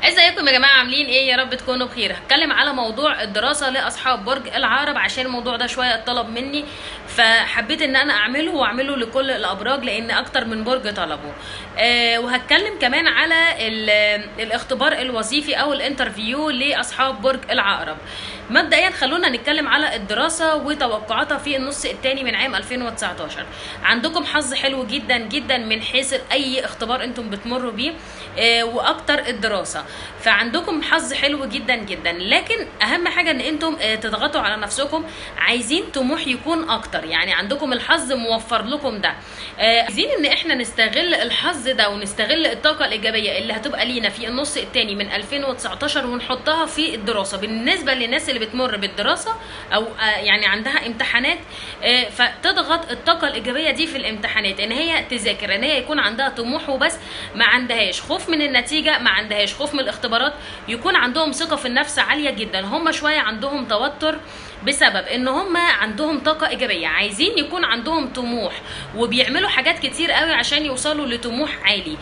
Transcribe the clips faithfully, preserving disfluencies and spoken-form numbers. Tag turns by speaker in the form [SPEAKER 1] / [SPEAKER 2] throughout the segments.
[SPEAKER 1] ازيكم يا جماعه؟ عاملين ايه؟ يا رب تكونوا بخير. هتكلم على موضوع الدراسه لاصحاب برج العقرب عشان الموضوع ده شويه اتطلب مني، فحبيت ان انا اعمله واعمله لكل الابراج لان اكتر من برج طلبه. آه وهتكلم كمان على الاختبار الوظيفي او الانترفيو لاصحاب برج العقرب. مبدئيا خلونا نتكلم على الدراسه وتوقعاتها في النص الثاني من عام ألفين وتسعتاشر. عندكم حظ حلو جدا جدا من حيث اي اختبار انتم بتمروا بيه، آه واكتر الدراسه، فعندكم حظ حلو جدا جدا. لكن اهم حاجه ان انتم آه تضغطوا على نفسكم، عايزين طموح يكون اكتر، يعني عندكم الحظ موفر لكم ده. آه عايزين ان احنا نستغل الحظ ده ونستغل الطاقه الايجابيه اللي هتبقى لينا في النص الثاني من ألفين وتسعتاشر ونحطها في الدراسه. بالنسبه للناس اللي بتمر بالدراسه او آه يعني عندها امتحانات، آه فتضغط الطاقه الايجابيه دي في الامتحانات، ان هي تذاكر، ان هي يكون عندها طموح وبس، ما عندهاش خوف من النتيجه، ما عندهاش خوف من الاختبارات، يكون عندهم ثقه في النفس عاليه جدا. هم شويه عندهم توتر بسبب ان هم عندهم طاقه ايجابيه، عايزين يكون عندهم طموح وبيعملوا حاجات كتير قوي عشان يوصلوا لطموح عالي،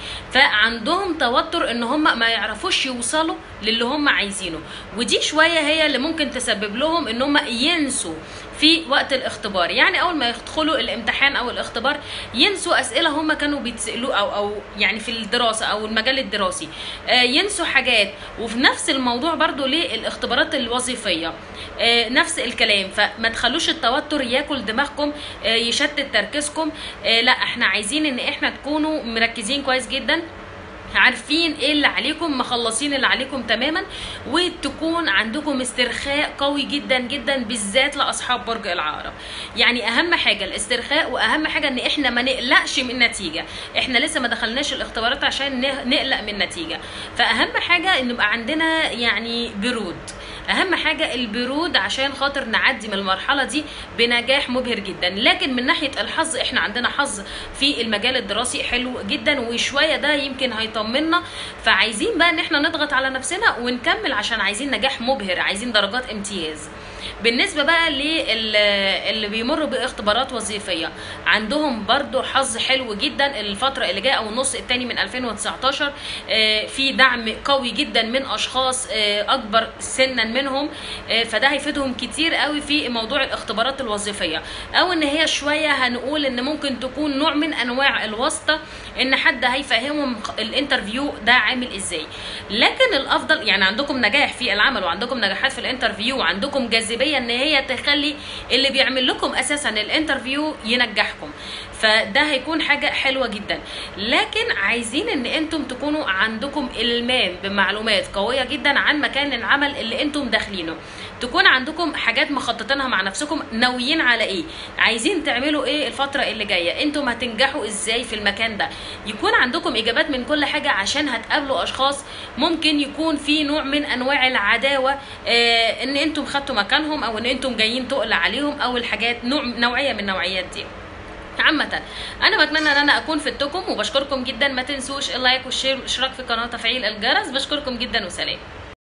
[SPEAKER 1] فعندهم توتر ان هم ما يعرفوش يوصلوا للي هم عايزينه، ودي شويه هي اللي ممكن تسبب لهم ان هم ينسوا في وقت الاختبار. يعني اول ما يدخلوا الامتحان او الاختبار ينسوا اسئله هم كانوا بيتسالوه، او او يعني في الدراسه او المجال الدراسي، آه ينسوا حاجات. وفي نفس الموضوع برضو للاختبارات الوظيفيه، آه نفس الكلام. فما تخلوش التوتر ياكل دماغكم، آه يشتت تركيزكم. آه لا، احنا عايزين ان احنا تكونوا مركزين كويس جدا، عارفين ايه اللي عليكم، مخلصين اللي عليكم تماما، وتكون عندكم استرخاء قوي جدا جدا بالذات لاصحاب برج العقرب. يعني اهم حاجه الاسترخاء، واهم حاجه ان احنا ما نقلقش من النتيجه. احنا لسه ما دخلناش الاختبارات عشان نقلق من النتيجه، فاهم حاجه ان يبقى عندنا يعني برود. اهم حاجه البرود عشان خاطر نعدي من المرحله دي بنجاح مبهر جدا. لكن من ناحيه الحظ، احنا عندنا حظ في المجال الدراسي حلو جدا، وشويه ده يمكن هيطمنا، فعايزين بقى ان احنا نضغط على نفسنا ونكمل عشان عايزين نجاح مبهر، عايزين درجات امتياز. بالنسبه بقى اللي بيمروا باختبارات وظيفيه، عندهم برضو حظ حلو جدا الفتره اللي جايه او النص الثاني من ألفين وتسعتاشر. في دعم قوي جدا من اشخاص اكبر سنا منهم، فده هيفيدهم كتير قوي في موضوع الاختبارات الوظيفيه. او ان هي شويه هنقول ان ممكن تكون نوع من انواع الواسطه، ان حد هيفهمهم الانترفيو ده عامل ازاي. لكن الافضل يعني عندكم نجاح في العمل، وعندكم نجاحات في الانترفيو، وعندكم جاذبيه ان هي تخلي اللي بيعمل لكم اساسا الانترفيو ينجحكم، فده هيكون حاجه حلوه جدا. لكن عايزين ان انتم تكونوا عندكم المام بمعلومات قويه جدا عن مكان العمل اللي انتم داخلينه، تكون عندكم حاجات مخططينها مع نفسكم، ناويين على ايه، عايزين تعملوا ايه الفتره اللي جايه، انتم هتنجحوا ازاي في المكان ده. يكون عندكم اجابات من كل حاجه عشان هتقابلوا اشخاص ممكن يكون في نوع من انواع العداوه، آه ان انتم خدتوا مكانهم، او ان انتم جايين تقل عليهم، او الحاجات نوع نوعيه من النوعيات دي. عامة انا بتمنى ان انا اكون فدتكم، وبشكركم جدا. ما تنسوش اللايك والشير والاشتراك في القناه وتفعيل الجرس. بشكركم جدا وسلام.